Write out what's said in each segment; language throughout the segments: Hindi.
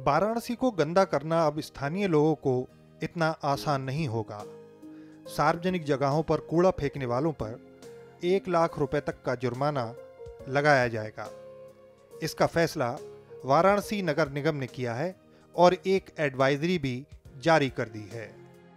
वाराणसी को गंदा करना अब स्थानीय लोगों को इतना आसान नहीं होगा। सार्वजनिक जगहों पर कूड़ा फेंकने वालों पर 1 लाख रुपए तक का जुर्माना लगाया जाएगा। इसका फैसला वाराणसी नगर निगम ने किया है और एक एडवाइजरी भी जारी कर दी है।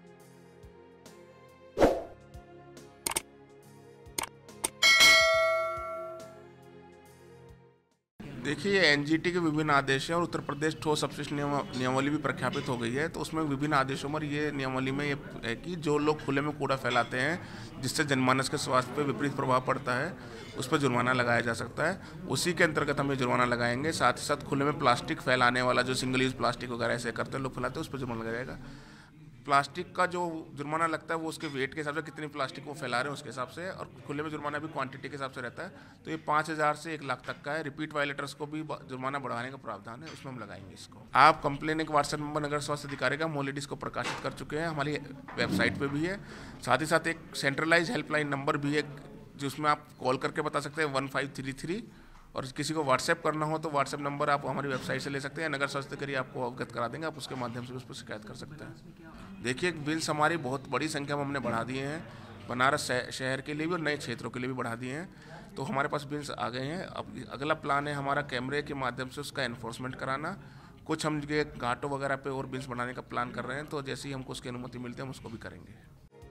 देखिए, ये एनजीटी के विभिन्न आदेश हैं और उत्तर प्रदेश ठोस अपशिष्ट नियमावली भी प्रख्यापित हो गई है। तो उसमें विभिन्न आदेशों में ये नियमावली में ये है कि जो लोग खुले में कूड़ा फैलाते हैं जिससे जनमानस के स्वास्थ्य पर विपरीत प्रभाव पड़ता है, उस पर जुर्माना लगाया जा सकता है। उसी के अंतर्गत हम ये जुर्माना लगाएंगे। साथ ही साथ खुले में प्लास्टिक फैलाने वाला, जो सिंगल यूज प्लास्टिक वगैरह ऐसे करते हैं लोग फैलाते हैं, उस पर जुर्माना लगाया जाएगा। प्लास्टिक का जो जुर्माना लगता है वो उसके वेट के हिसाब से, कितनी प्लास्टिक वो फैला रहे हैं उसके हिसाब से, और खुले में जुर्माना भी क्वांटिटी के हिसाब से रहता है। तो ये 5,000 से 1 लाख तक का है। रिपीट वायलेटर्स को भी जुर्माना बढ़ाने का प्रावधान है, उसमें हम लगाएंगे इसको। आप कंप्लेन एक व्हाट्सएप नंबर नगर स्वास्थ्य अधिकारी का ऑलरेडी इसको प्रकाशित कर चुके हैं, हमारी वेबसाइट पर भी है। साथ ही साथ एक सेंट्रलाइज हेल्पलाइन नंबर भी है जिसमें आप कॉल करके बता सकते हैं 1533, और किसी को व्हाट्सएप करना हो तो व्हाट्सएप नंबर आप हमारी वेबसाइट से ले सकते हैं। नगर स्वास्थ्य अधिकारी आपको अवगत करा देंगे, आप उसके माध्यम से उस पर शिकायत कर सकते हैं। देखिए, बिल्स हमारी बहुत बड़ी संख्या में हमने बढ़ा दिए हैं, बनारस शहर के लिए भी और नए क्षेत्रों के लिए भी बढ़ा दिए हैं। तो हमारे पास बिल्स आ गए हैं। अब अगला प्लान है हमारा कैमरे के माध्यम से उसका एनफोर्समेंट कराना। कुछ हम घाटों वगैरह पे और बिल्स बनाने का प्लान कर रहे हैं, तो जैसे ही हमको उसकी अनुमति मिलती है हम उसको भी करेंगे।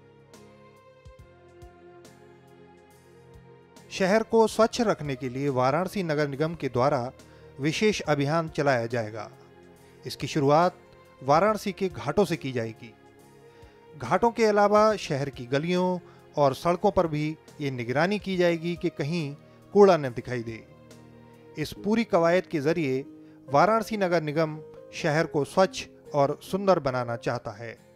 शहर को स्वच्छ रखने के लिए वाराणसी नगर निगम के द्वारा विशेष अभियान चलाया जाएगा। इसकी शुरुआत वाराणसी के घाटों से की जाएगी। घाटों के अलावा शहर की गलियों और सड़कों पर भी ये निगरानी की जाएगी कि कहीं कूड़ा न दिखाई दे। इस पूरी कवायद के जरिए वाराणसी नगर निगम शहर को स्वच्छ और सुंदर बनाना चाहता है।